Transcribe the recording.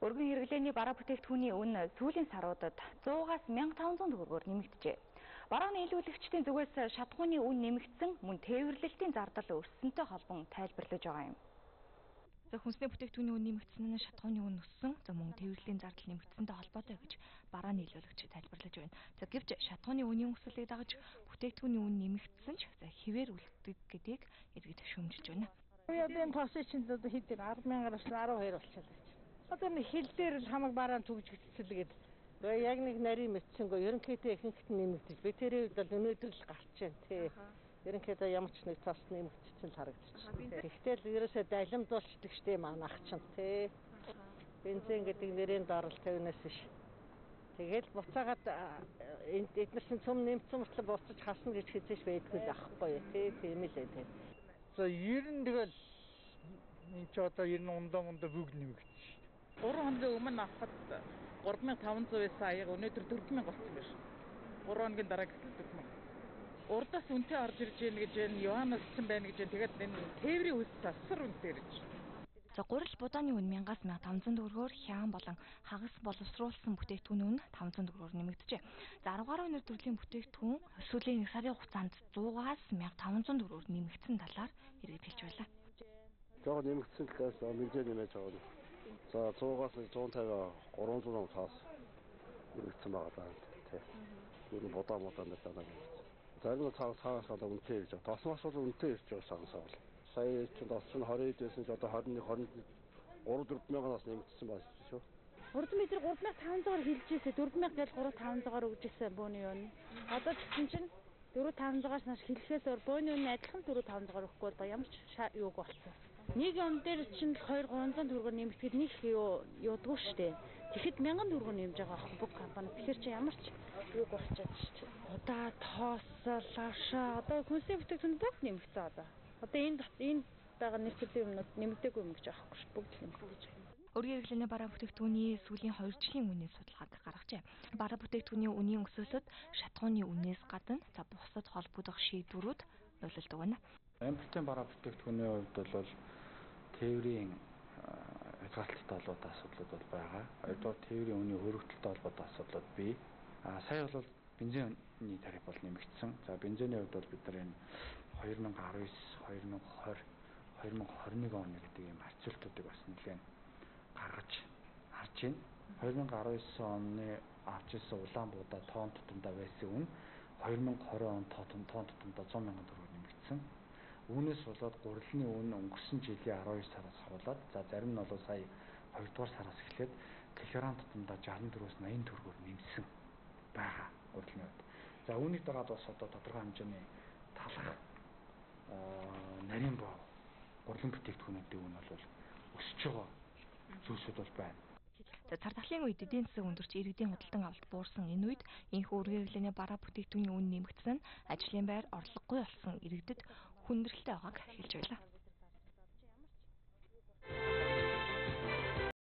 Өргөн хэрэглээний бараа бүтээгдэхүүний үн сүүлийн саруудад 100-аас 1500 төгрөгөөр нэмэгджээ. Бараа нийлүүлэгчдийн зүгээс шатхууны үн нэмэгдсэн, мөн тээвэрлэлтийн зардал өссөнтэй холбон тайлбарлаж байгаа юм. Хүнсний бүтээгдэхүүний үн нэмэгдсэн нь шатхууны үн өссөн, мөн тээвэрлэлийн зардал нэмэгдсэнтэй холбоотой гэж бараа нийлүүлэгч тайлбарлаж байна. Гэвч шатхууны үнийн өсөлтийг дагаж бүтээгдэхүүний үн нэмэгдсэн ч хэвээр үлддэг гэдгийг иргэд шүүмжилж байна. Уяадын тосын чинь хэд 10,000-аас 12 болчихлоо. Одоо нэг хил дээр л хамаг бараа төгжигдсэлгээд яг нэг нарийн мэдсэнгөө ерөнхийдөө ихэнхт нэмэгдэж би тэрийн үед бол өнөөдөр л гарч байна тий. Ерөнхийдөө ямар ч нэг тоос нэмэгдчихсэн л харагдчихсан. Тэгтэл ерөөсөө далимдуулчдаг штэ манайх чинь тий. Бензин гэдэг нэрийн доор л 50-наас биш. Тэгэл буцаагаад эднэрсэн цөм нэмсэн мөртлөө буцаж хасна гэж хэзээш байдгүй л ахгүй тий. Тийм л ээ. За 90 тэгэл энэ ч одоо 90 ундаа бүгд нэмэгдсэн. 3 хоногийн өмнө авахад 3500 байсан аяга өнөөдөр 4000 болсон байна. 3 хоногийн дараа гэтэл 4000. Урдаас үнэтэй орж ирж байна гэж байна. Йоаннаас ч байна гэж байна. Тэгээд энэ тээврийн үс засвар үнэтэй ирж байна. За гурил будааны үн 1000-аас 1500 төгрөгөөр, хяан болон хагас боловсруулсан бүтээгдэхүүний үн 500 төгрөгөөр нэмэгджээ. За 10 гаруй нэр төрлийн бүтээгдэхүүн сүүлийн 1 сарын хугацаанд 100-аас 1500 төгрөгөөр нэмэгдсэн талаар иргэд хэлж байлаа. Жоо нэмэгдсэн гэхээс бензин нэмэж байгаа. За 100-аас 150 300 таас нэмэгдсэн байгаа даа. Тэ. Энэ бодоо дээр санаа. Зарим цаас одоо үнэтэй ирж байгаа. Тосмос бол үнэтэй ирж байгаа санасаа бол. Сая ч бас 20 дэсэн ч одоо 21 3-4000-аас нэмэгдсэн байна шүү. Урд метр 3500-аар хэлжээсэ 4000 гэж 3500-аар өгжсэн бөөний юм. Одоо чинь 4500-аас нааш хэлэхээс өөр бөөний үн адилхан 4500-аар өгөхгүй бол ямар ч юуг болсон. Нэг юм дээр чинь 2-300 төгрөгөөр нэмэгдэхэд нэг юудгүй штэ. Тэгэхэд 1000 төгрөгөөр нэмж байгаа аахгүй бүх компани. Тэгэхээр чи ямар ч юуг болчиход штэ. Одоо тоослошоо одоо хүнсний бүтээгдэхүүн бүгд нэмэгдсэн одоо. Одоо энэ байгаа нэр төрлийн юмнууд нэмэгдээгүй юм гэж аахгүй шүү. Бүгд нэмэгдэж байна. Өргөн хэрэглээний бараа бүтээгдэхүүний сүүлийн 2 жилийн үнийн судалгааг гаргажээ. Бараа бүтээгдэхүүний үнийн өсөлтөд шатхууны үнээс гадна бусад холбогдох шийдвэрүүд нөлөөлдөг байна. Импортын бараа бүтээгдэхүүний хувьд бол тээврийн хязгаарлалттай холбоотой асуудлууд бол байгаа. Хоёрдугаар тээврийн үнийн хөрөгдөлтөй холбоотой асуудлууд бий. Сая бол бензиний тариф бол нэмэгдсэн. За бензиний хувьд бол бид нар энэ 2019, 2020, 2021 оны гэдэг ийм харьцуултуудыг бас нэлээд гаргаж харж байна. 2019 оны авч ирсэн улаан буудаа тоон тутамдаа байсан үн 2020 он тоон тутамдаа 100,000 төгрөг нэмэгдсэн. Үүнээс болоод гурилны үн өнгөрсөн жилийн 12 сараас хавуулаад за зарим нь бол сая 2 дугаар сараас эхлээд килограмм тутамдаа 64-аас 80 төгрөгөөр нэмсэн байгаа гурилны хувьд. За үүнийг дагаад бас одоо тодорхой хэмжээний талах нэрийн гурилан бүтээгдэхүүнүүдийн үн бол өсөж байгаа зүйлсүүд бол байна. За цар тахлын үед эдийн засаг өндөрч иргэдийн худалдан авалт буурсан энэ үед энэхүү өргөн хэрэглээний бараа бүтээгдэхүүний үн нэмэгдсэн нь ажлын байр орлогогүй болсон иргэдэд хүндрэлтэй байгааг хэлж байлаа.